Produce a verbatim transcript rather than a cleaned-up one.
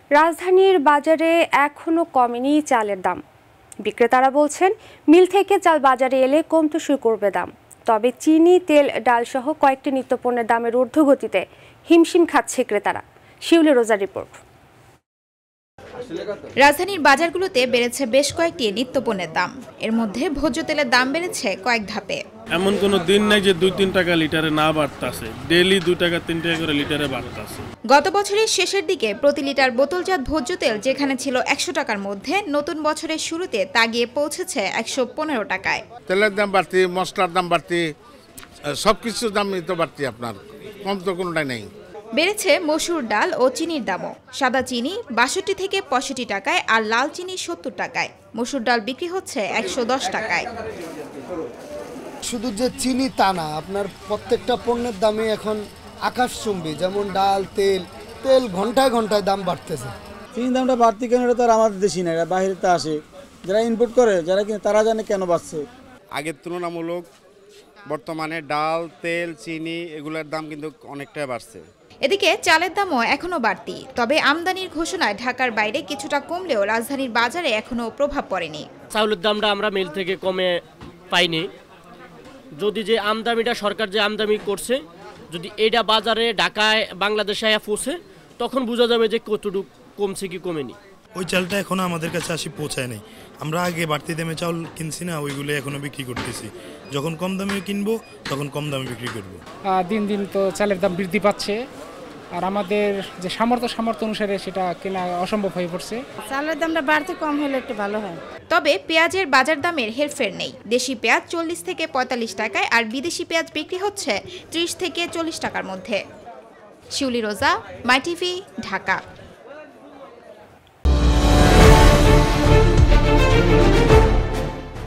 রাজধানীর বাজারে এখনো কমেনি চালের দাম। বিক্রেতারা বলছেন মিল থেকে চাল বাজারে এলে কমতে শুরু করবে দাম। তবে চিনি, তেল, ডাল সহ কয়েকটি নিত্যপণ্যের দামের ঊর্ধ্বগতিতে হিমশিম খাচ্ছে ক্রেতারা। শিউলি রোজার রিপোর্ট। রাজধানীর বাজারগুলোতে বেড়েছে বেশ কয়েকটি নিত্যপণ্যের দাম। এর মধ্যে ভোজ্য তেলের দাম বেড়েছে কয়েক ধাপে। এমন কোনো দিন নাই যে দুই তিন টাকা লিটারে না বাড়তাছে, ডেইলি দুই টাকা তিন টাকা করে লিটারে বাড়তাছে। গত বছরের শেষের দিকে প্রতি লিটার বোতলজাত ভোজ্য তেল যেখানে ছিল একশো টাকার মধ্যে, নতুন বছরের শুরুতে তা গিয়ে পৌঁছেছে একশো পনেরো টাকায়। তেলের দাম বাড়তি, মশলার দাম বাড়তি, সবকিছুর দাম তো বাড়তি, আপনার কম তো কোনোটাই নেই। বেড়েছে মসুর ডাল ও চিনির দামও। সাদা চিনি বাষট্টি থেকে পঁয়ষট্টি টাকায় আর লাল চিনি সত্তর টাকায়। মসুর ডাল বিক্রি হচ্ছে একশো দশ টাকায়। শুধু যে চিনি তা না, আপনার প্রত্যেকটা পণ্যের দামে এখন আকাশচুম্বী। যেমন ডাল, তেল তেল ঘন্টায় ঘন্টায় দাম বাড়তেছে। চিনির দামটা বাড়তি কেন, এটা তো আর আমাদের দেশি না, এটা বাইরেতে আসে। যারা ইম্পোর্ট করে, যারা কিনে তারা জানে কেন বাড়ছে। আগের তুলনামূলক বর্তমানে ডাল, তেল, চিনি এগুলোর দাম কিন্তু অনেকটাই বাড়ছে। এদিকে চালের দামও এখনো বাড়তি। তবে আমদানির ঘোষণায় ঢাকার বাইরে কিছুটা কমলেও রাজধানীর বাজারে এখনো প্রভাব পড়েনি। চাউলের দামটা আমরা মিল থেকে কমে পাইনি। যদি যে আমদানিটা সরকার যে আমদানি করছে, যদি এটা বাজারে ঢাকায় বাংলাদেশে পৌঁছে, তখন বোঝা যাবে যে কতটুকু কমছে কি কমেনি। ওই চালটা এখনো আমাদের কাছে আসি পৌঁছায় নাই। আমরা আগে বাড়তি দামে চাউল কিনছি না, ওইগুলো এখনো বিক্রি করতেছি। যখন কম দামে কিনবো তখন কম দামে বিক্রি করবো। দিন দিন তো চালের দাম বৃদ্ধি পাচ্ছে, আর আমাদের যে সামর্থ্য সামর্থ্য অনুসারে সেটা কেনা অসম্ভব হয়ে পড়ছে। চালের দামটা বাড়তে কম হলে একটু ভালো হয়। তবে পেঁয়াজের বাজার দামের হেরফের নেই। দেশি পেঁয়াজ চল্লিশ থেকে পঁয়তাল্লিশ টাকায় আর বিদেশি পেঁয়াজ বিক্রি হচ্ছে ত্রিশ থেকে চল্লিশ টাকার মধ্যে। শিউলি রোজা, মাই টিভি, ঢাকা।